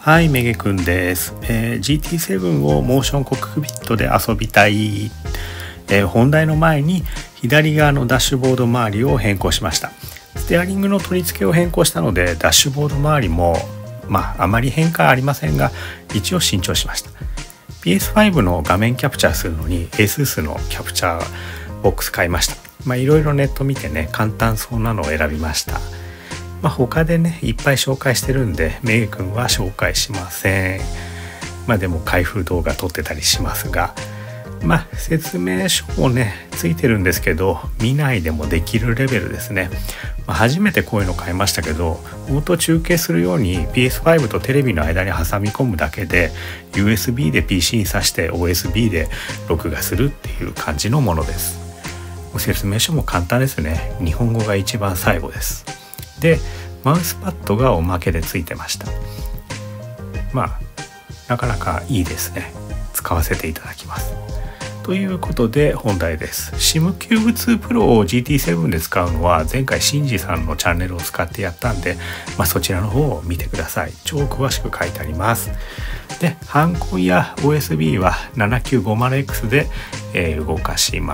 はい、めげくんです。GT7 をモーションコックピットで遊びたい、本題の前に左側のダッシュボード周りを変更しました。ステアリングの取り付けを変更したのでダッシュボード周りもあまり変化ありませんが一応新調しました。 PS5 の画面キャプチャーするのに ASUS のキャプチャーボックス買いました。いろいろネット見てね簡単そうなのを選びました。他でねいっぱい紹介してるんでめげくんは紹介しません。でも開封動画撮ってたりしますが、説明書もねついてるんですけど見ないでもできるレベルですね。初めてこういうの買いましたけど、音と中継するように PS5 とテレビの間に挟み込むだけで USB で PC に挿して OSB で録画するっていう感じのものです。説明書も簡単ですね。日本語が一番最後です。でマウスパッドがおまけでついてました。なかなかいいですね。使わせていただきます。ということで本題です。 SimCube2 Pro を GT7 で使うのは前回シンジさんのチャンネルを使ってやったんで、そちらの方を見てください。超詳しく書いてあります。でハンコンや OSB は 7950X で、動かします。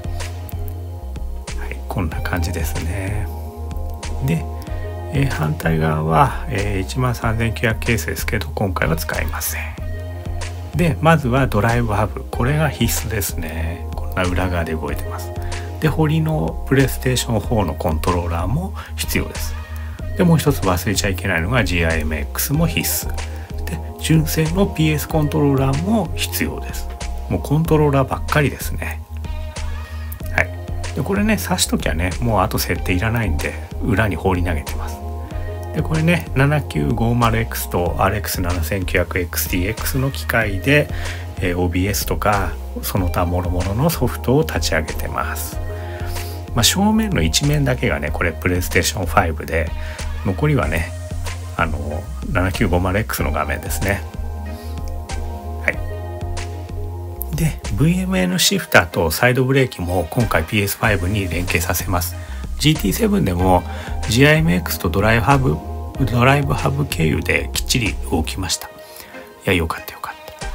こんな感じですね。で、反対側は、13900ケースですけど今回は使いません。でまずはドライブハブ、これが必須ですね。こんな裏側で動いてます。でホリのプレイステーション4のコントローラーも必要です。でもう一つ忘れちゃいけないのが GIMX も必須で、純正の PS コントローラーも必要です。もうコントローラーばっかりですね。でこれね挿しときゃねもうあと設定いらないんで裏に放り投げてます。でこれね 7950X と RX7900XTX の機械で、OBS とかその他諸々のソフトを立ち上げてます。正面の一面だけがねこれプレイステーション5で、残りはね7950X の画面ですね。で VMN シフターとサイドブレーキも今回 PS5 に連携させます。 GT7 でも GIMX とドライブハブ経由できっちり動きました。よかった。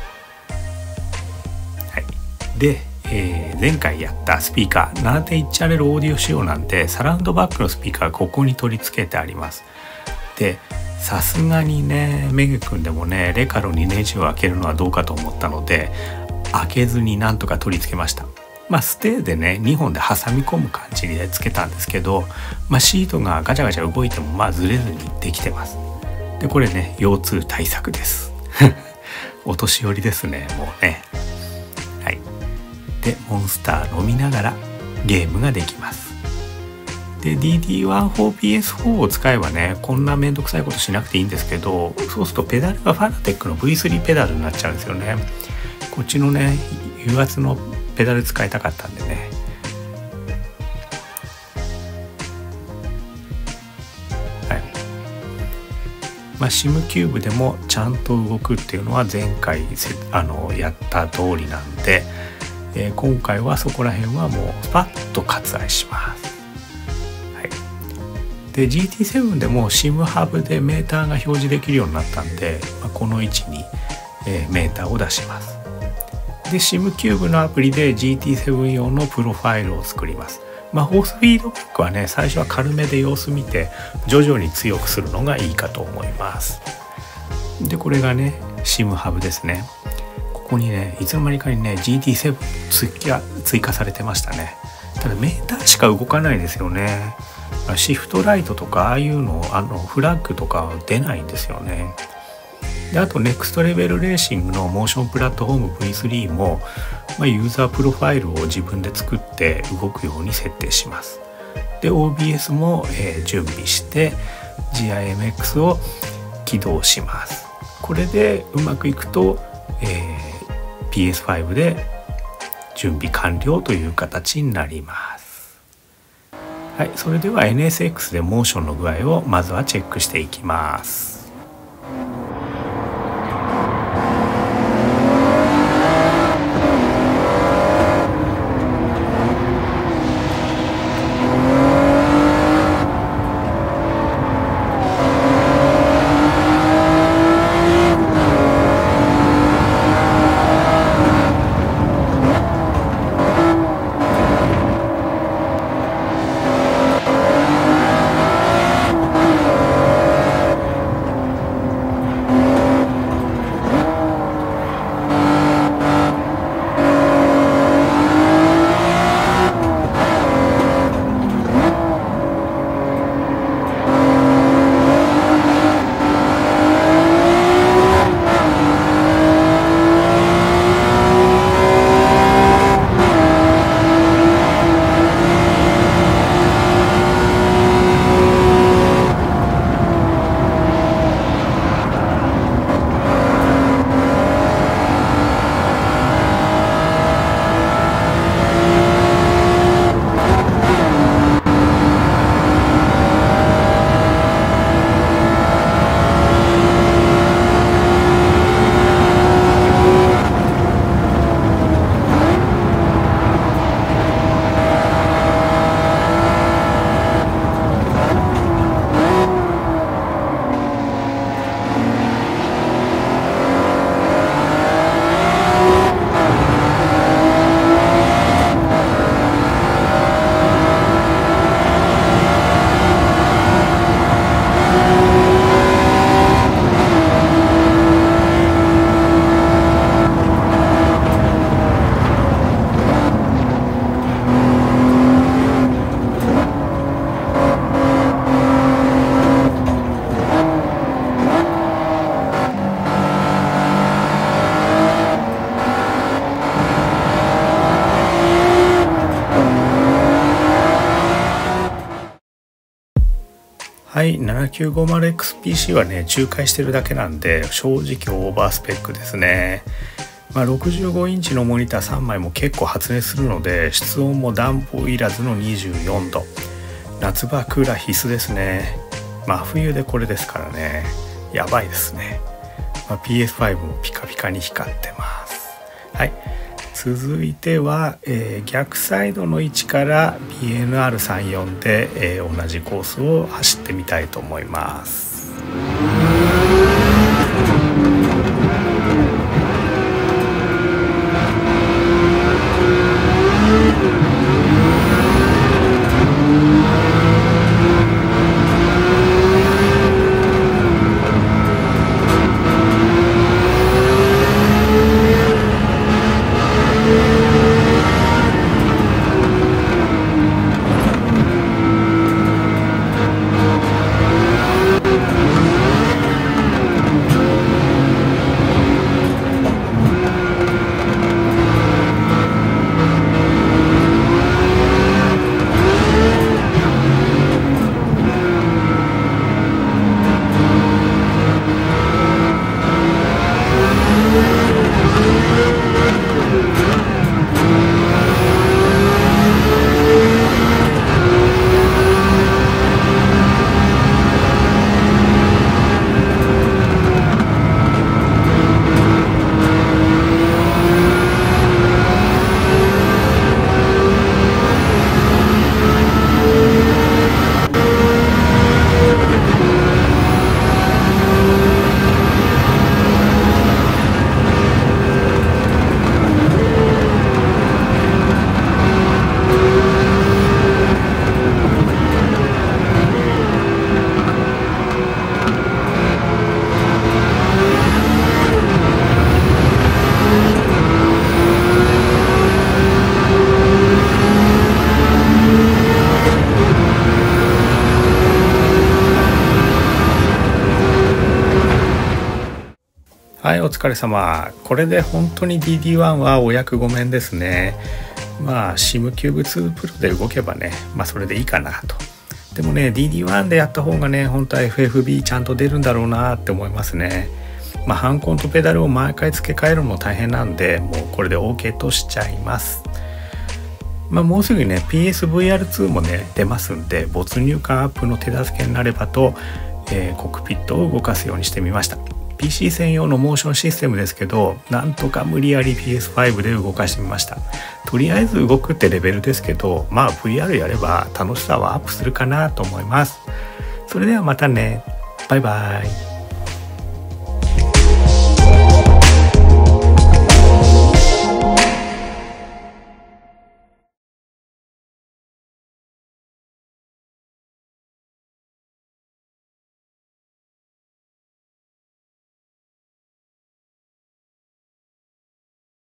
で、前回やったスピーカー 7.1 チャンネルオーディオ仕様なんでサラウンドバックのスピーカーがここに取り付けてあります。でさすがにねめぐくんでもねレカロにネジを開けるのはどうかと思ったので開けずになんとか取り付けました。ステーでね2本で挟み込む感じでつけたんですけど、シートがガチャガチャ動いてもずれずにできてます。でこれね腰痛対策ですお年寄りですねもうね。でモンスター飲みながらゲームができます。で DD14PS4 を使えばねこんなめんどくさいことしなくていいんですけど、そうするとペダルがファナテックの V3 ペダルになっちゃうんですよね。こっちのね油圧のペダル使いたかったんでね。SimCube でもちゃんと動くっていうのは前回やった通りなんで、今回はそこら辺はもうスパッと割愛します。で GT7 でも SIM ハブでメーターが表示できるようになったんで、この位置に、メーターを出します。で SimCube のアプリで GT7 用のプロファイルを作ります。ホースフィードバックはね最初は軽めで様子見て徐々に強くするのがいいかと思います。でこれがね SIM ハブですね。ここにねいつの間にかにね GT7 追加されてましたね。ただメーターしか動かないですよね。シフトライトとかああいうのフラッグとか出ないんですよね。であと NEXT レベルレーシングのモーションプラットフォーム V3 も、ユーザープロファイルを自分で作って動くように設定します。で OBS も、準備して GIMX を起動します。これでうまくいくと、PS5 で準備完了という形になります。それでは NSX でモーションの具合をまずはチェックしていきます。 い 7950XPC はね仲介してるだけなんで正直オーバースペックですね。65インチのモニター3枚も結構発熱するので、室温も暖房いらずの24度、夏場クーラー必須ですね。真冬でこれですからね、やばいですね。PS5 もピカピカに光ってます。はい、続いては、逆サイドの位置から BNR34 で、同じコースを走ってみたいと思います。はい、お疲れ様。これで本当に DD1 はお役御免ですね。SIM キューブ2 Pro で動けばね、それでいいかなと。でもね DD1 でやった方がね、本当は FFB ちゃんと出るんだろうなって思いますね。ハンコンとペダルを毎回付け替えるのも大変なんで、もうこれで OK としちゃいます。もうすぐね PSVR2 もね出ますんで、没入感アップの手助けになればと、コックピットを動かすようにしてみました。PC 専用のモーションシステムですけど、なんとか無理やり PS5 で動かしてみました。とりあえず動くってレベルですけど、VR やれば楽しさはアップするかなと思います。それではまたね。バイバイ。